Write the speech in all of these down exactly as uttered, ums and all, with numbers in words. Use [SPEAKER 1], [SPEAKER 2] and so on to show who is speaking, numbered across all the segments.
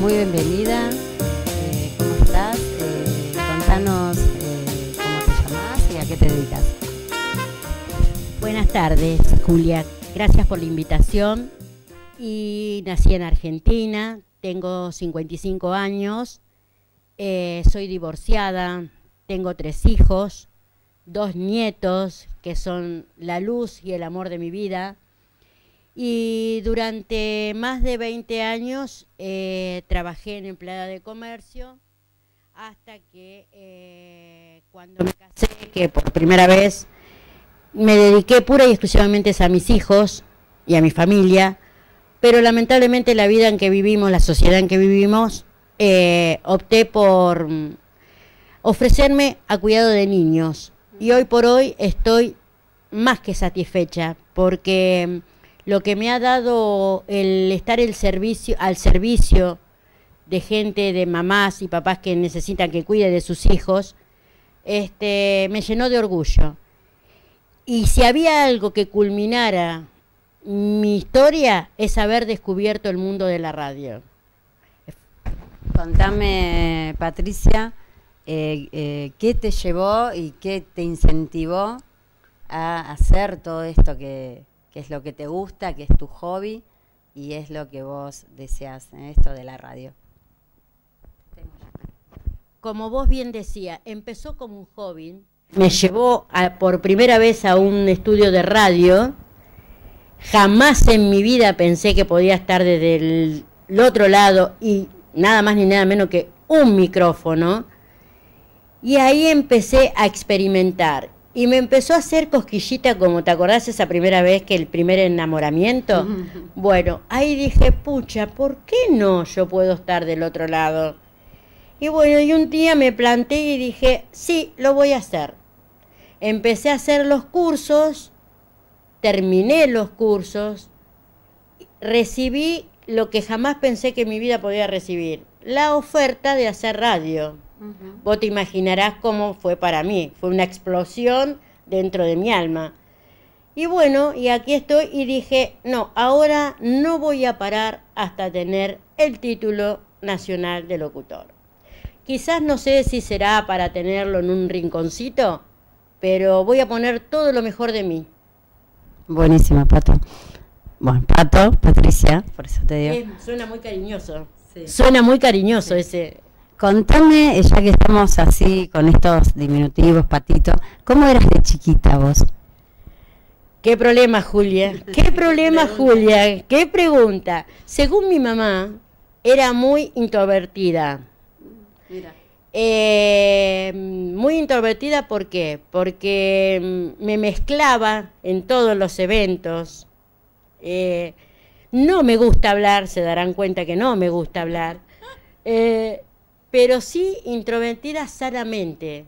[SPEAKER 1] muy bienvenida. Eh, ¿Cómo estás? Eh, contanos eh, cómo te llamás y a qué te dedicas.
[SPEAKER 2] Buenas tardes, Julia. Gracias por la invitación. Y nací en Argentina, tengo cincuenta y cinco años, eh, soy divorciada, tengo tres hijos, dos nietos que son la luz y el amor de mi vida. Y durante más de veinte años eh, trabajé en empleada de comercio hasta que eh, cuando me casé, que por primera vez me dediqué pura y exclusivamente a mis hijos y a mi familia, pero lamentablemente la vida en que vivimos, la sociedad en que vivimos, eh, opté por ofrecerme a cuidado de niños. Y hoy por hoy estoy más que satisfecha porque lo que me ha dado el estar el servicio, al servicio de gente, de mamás y papás que necesitan que cuide de sus hijos, este, me llenó de orgullo. Y si había algo que culminara mi historia, es haber descubierto el mundo de la radio.
[SPEAKER 1] Contame, Patricia, eh, eh, ¿qué te llevó y qué te incentivó a hacer todo esto que... que es lo que te gusta, que es tu hobby y es lo que vos deseas en esto de la radio?
[SPEAKER 2] Como vos bien decías, empezó como un hobby, me llevó a, por primera vez a un estudio de radio. Jamás en mi vida pensé que podía estar desde el, el otro lado y nada más ni nada menos que un micrófono. Y ahí empecé a experimentar. Y me empezó a hacer cosquillita, como te acordás esa primera vez que el primer enamoramiento. Bueno, ahí dije, pucha, ¿por qué no yo puedo estar del otro lado? Y bueno, y un día me planté y dije, sí, lo voy a hacer. Empecé a hacer los cursos, terminé los cursos, recibí lo que jamás pensé que en mi vida podía recibir, la oferta de hacer radio. Uh-huh. Vos te imaginarás cómo fue para mí, fue una explosión dentro de mi alma. Y bueno, y aquí estoy y dije, no, ahora no voy a parar hasta tener el título nacional de locutor. Quizás no sé si será para tenerlo en un rinconcito, pero voy a poner todo lo mejor de mí.
[SPEAKER 1] Buenísima, Pato. Bueno, Pato, Patricia, por eso te digo.
[SPEAKER 2] Eh, suena muy cariñoso, sí. Suena muy cariñoso, sí. Ese...
[SPEAKER 1] Contame, ya que estamos así con estos diminutivos, Patito, ¿cómo eras de chiquita vos?
[SPEAKER 2] ¿Qué problema, Julia? ¿Qué problema, Julia? ¿Qué pregunta? Según mi mamá, era muy introvertida. Mira. Eh, muy introvertida, ¿por qué? Porque me mezclaba en todos los eventos. Eh, no me gusta hablar, se darán cuenta que no me gusta hablar. Eh, pero sí introvertida sanamente,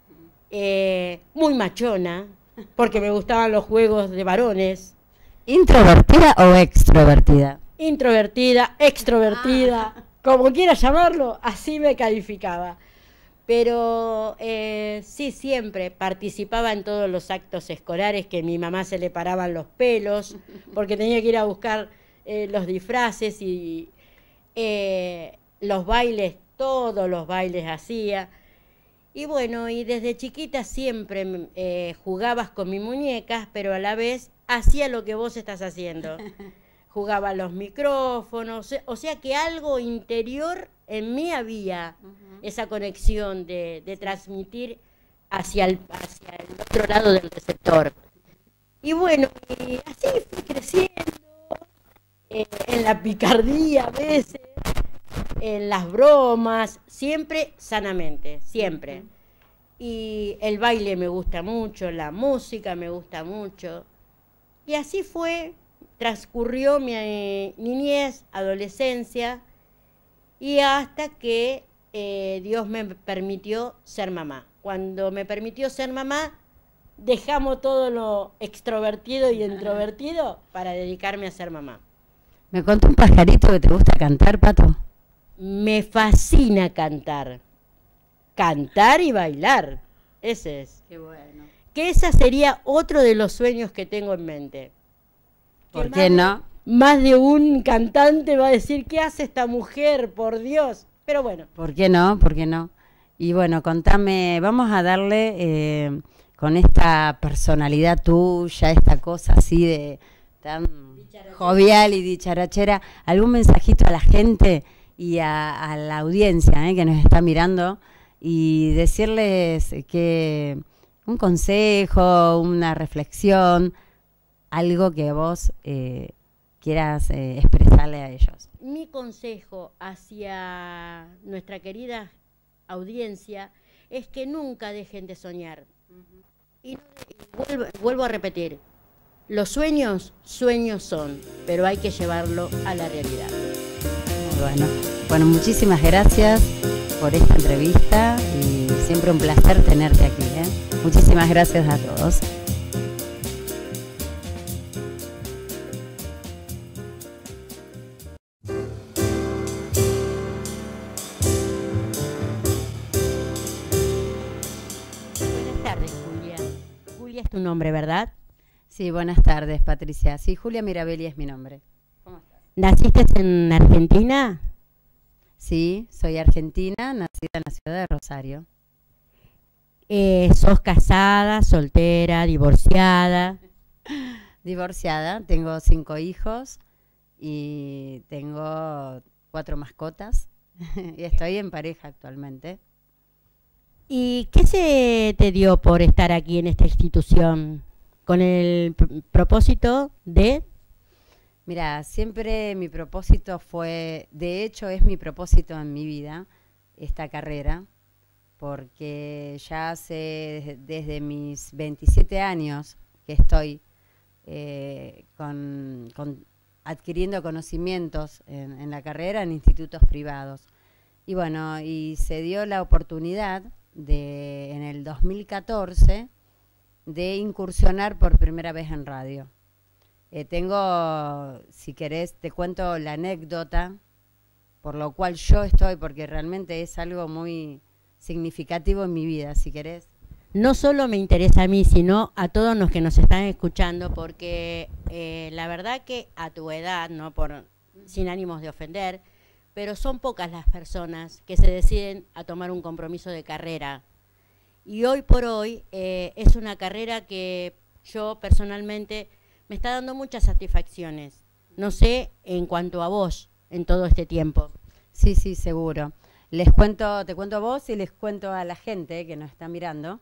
[SPEAKER 2] eh, muy machona, porque me gustaban los juegos de varones.
[SPEAKER 1] ¿Introvertida o extrovertida?
[SPEAKER 2] Introvertida, extrovertida, ah. como quieras llamarlo, así me calificaba. Pero eh, sí, siempre participaba en todos los actos escolares que a mi mamá se le paraban los pelos, porque tenía que ir a buscar eh, los disfraces y eh, los bailes. Todos los bailes hacía. Y bueno, y desde chiquita siempre eh, jugabas con mis muñecas, pero a la vez hacía lo que vos estás haciendo. Jugaba los micrófonos, o sea que algo interior en mí había, uh-huh. esa conexión de, de transmitir hacia el, hacia el otro lado del receptor. Y bueno, y así fui creciendo, eh, en la picardía a veces, en las bromas, siempre sanamente, siempre. Uh-huh. Y el baile me gusta mucho, la música me gusta mucho. Y así fue, transcurrió mi eh, niñez, adolescencia, y hasta que eh, Dios me permitió ser mamá. Cuando me permitió ser mamá, dejamos todo lo extrovertido y introvertido para dedicarme a ser mamá.
[SPEAKER 1] ¿Me contó un pajarito que te gusta cantar, Pato?
[SPEAKER 2] Me fascina cantar, cantar y bailar, ese es.
[SPEAKER 1] Qué bueno.
[SPEAKER 2] Que ese sería otro de los sueños que tengo en mente.
[SPEAKER 1] ¿Por qué no?
[SPEAKER 2] más de un cantante va a decir, ¿qué hace esta mujer? Por Dios. Pero bueno.
[SPEAKER 1] ¿Por qué no? ¿Por qué no? Y bueno, contame, vamos a darle eh, con esta personalidad tuya, esta cosa así de tan dicharachera, jovial y dicharachera, algún mensajito a la gente y a, a la audiencia eh, que nos está mirando, y decirles que un consejo, una reflexión, algo que vos eh, quieras eh, expresarle a ellos.
[SPEAKER 2] Mi consejo hacia nuestra querida audiencia es que nunca dejen de soñar. Uh-huh. Y, y vuelvo, vuelvo a repetir, los sueños, sueños son, pero hay que llevarlo a la realidad.
[SPEAKER 1] Bueno, bueno, muchísimas gracias por esta entrevista y siempre un placer tenerte aquí, ¿eh? Muchísimas gracias a todos.
[SPEAKER 2] Buenas tardes, Julia. Julia es tu nombre, ¿verdad?
[SPEAKER 1] Sí, buenas tardes, Patricia. Sí, Julia Mirabelli es mi nombre.
[SPEAKER 2] ¿Cómo estás? ¿Naciste en Argentina?
[SPEAKER 1] Sí, soy argentina, nacida en la ciudad de Rosario.
[SPEAKER 2] Eh, ¿Sos casada, soltera, divorciada?
[SPEAKER 1] Divorciada, tengo cinco hijos y tengo cuatro mascotas y estoy en pareja actualmente.
[SPEAKER 2] ¿Y qué se te dio por estar aquí en esta institución? ¿Con el pr- propósito de...?
[SPEAKER 1] Mira, siempre mi propósito fue, de hecho es mi propósito en mi vida, esta carrera, porque ya hace desde mis veintisiete años que estoy eh, con, con adquiriendo conocimientos en, en la carrera en institutos privados. Y bueno, y se dio la oportunidad de, en el dos mil catorce, de incursionar por primera vez en radio. Eh, tengo, si querés, te cuento la anécdota por lo cual yo estoy, porque realmente es algo muy significativo en mi vida, si querés.
[SPEAKER 2] No solo me interesa a mí, sino a todos los que nos están escuchando, porque eh, la verdad que a tu edad, no por sin ánimos de ofender, pero son pocas las personas que se deciden a tomar un compromiso de carrera. Y hoy por hoy eh, es una carrera que yo personalmente me está dando muchas satisfacciones. No sé en cuanto a vos en todo este tiempo.
[SPEAKER 1] Sí, sí, seguro. Les cuento, te cuento a vos y les cuento a la gente que nos está mirando.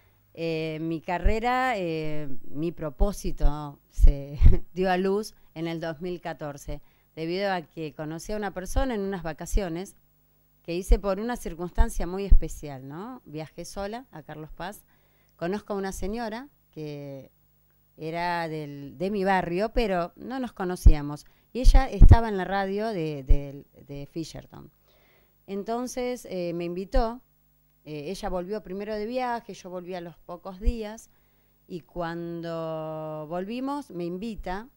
[SPEAKER 1] Eh, mi carrera, eh, mi propósito se dio a luz en el dos mil catorce, debido a que conocí a una persona en unas vacaciones que hice por una circunstancia muy especial, ¿no? Viajé sola a Carlos Paz, conozco a una señora que era del, de mi barrio, pero no nos conocíamos, y ella estaba en la radio de, de, de Fisherton. Entonces eh, me invitó, eh, ella volvió primero de viaje, yo volví a los pocos días, y cuando volvimos me invita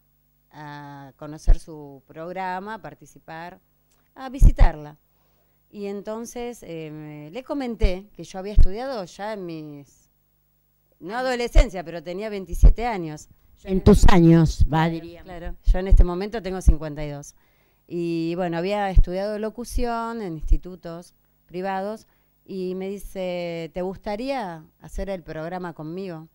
[SPEAKER 1] a conocer su programa, a participar, a visitarla. Y entonces eh, le comenté que yo había estudiado ya en mis, no adolescencia, pero tenía veintisiete años. Yo
[SPEAKER 2] en tus años, va, diríamos.
[SPEAKER 1] Claro, yo en este momento tengo cincuenta y dos. Y bueno, había estudiado locución en institutos privados y me dice, ¿te gustaría hacer el programa conmigo?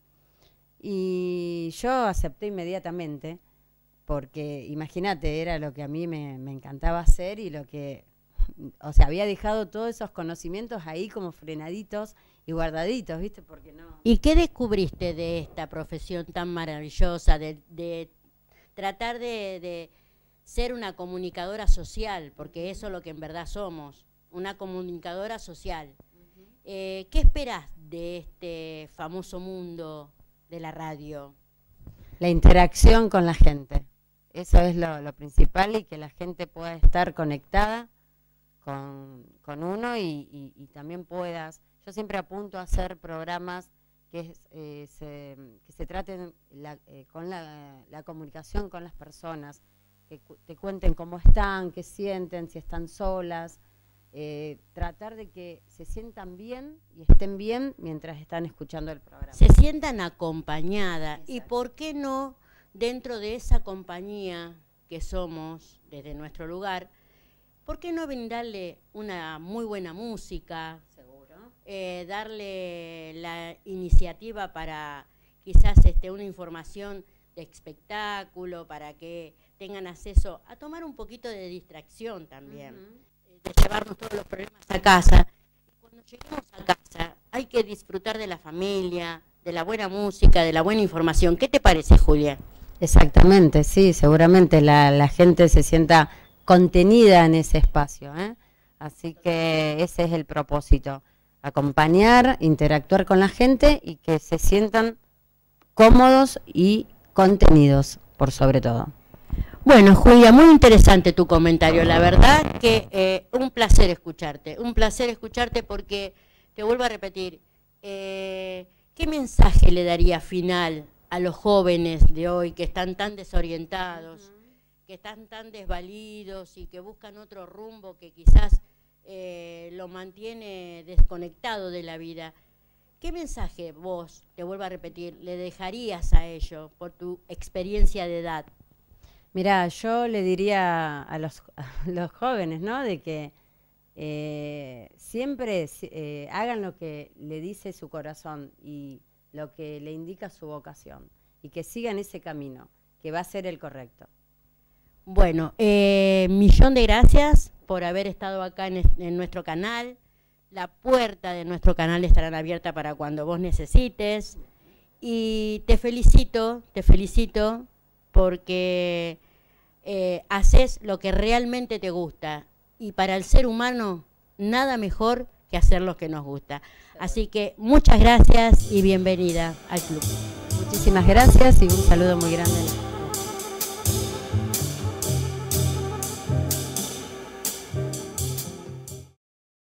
[SPEAKER 1] Y yo acepté inmediatamente, porque imagínate, era lo que a mí me, me encantaba hacer y lo que, o sea, había dejado todos esos conocimientos ahí como frenaditos y guardaditos, ¿viste? Porque no.
[SPEAKER 2] ¿Y qué descubriste de esta profesión tan maravillosa, de, de tratar de, de ser una comunicadora social? Porque eso es lo que en verdad somos, una comunicadora social. Uh-huh. eh, ¿Qué esperás de este famoso mundo de la radio?
[SPEAKER 1] La interacción con la gente. Eso es lo, lo principal, y que la gente pueda estar conectada con, con uno y, y, y también puedas. Yo siempre apunto a hacer programas que, eh, se, que se traten la, eh, con la, la comunicación con las personas, que cu te cuenten cómo están, qué sienten, si están solas, eh, tratar de que se sientan bien y estén bien mientras están escuchando el programa.
[SPEAKER 2] Se sientan acompañadas. Exacto. Y por qué no, dentro de esa compañía, que somos desde nuestro lugar, ¿por qué no brindarle una muy buena música?
[SPEAKER 1] Seguro.
[SPEAKER 2] Eh, darle la iniciativa para quizás este, una información de espectáculo, para que tengan acceso a tomar un poquito de distracción también, uh-huh. de llevarnos todos los problemas a casa. Cuando lleguemos a casa hay que disfrutar de la familia, de la buena música, de la buena información. ¿Qué te parece, Julia?
[SPEAKER 1] Exactamente, sí, seguramente la, la gente se sienta contenida en ese espacio, ¿eh? Así que ese es el propósito, acompañar, interactuar con la gente y que se sientan cómodos y contenidos, por sobre todo.
[SPEAKER 2] Bueno, Julia, muy interesante tu comentario. La verdad que eh, un placer escucharte, un placer escucharte porque, te vuelvo a repetir, eh, ¿qué mensaje le daría final a los jóvenes de hoy que están tan desorientados, uh-huh. que están tan desvalidos y que buscan otro rumbo que quizás eh, lo mantiene desconectado de la vida? ¿Qué mensaje vos, te vuelvo a repetir, le dejarías a ellos por tu experiencia de edad?
[SPEAKER 1] Mirá, yo le diría a los, a los jóvenes, ¿no? De que eh, siempre eh, hagan lo que le dice su corazón y lo que le indica su vocación y que sigan ese camino, que va a ser el correcto.
[SPEAKER 2] Bueno, eh, millón de gracias por haber estado acá en, en nuestro canal. La puerta de nuestro canal estará abierta para cuando vos necesites. Y te felicito, te felicito porque eh, haces lo que realmente te gusta. Y para el ser humano, nada mejor que hacer lo que nos gusta. Así que muchas gracias y bienvenida al club.
[SPEAKER 1] Muchísimas gracias y un saludo muy grande.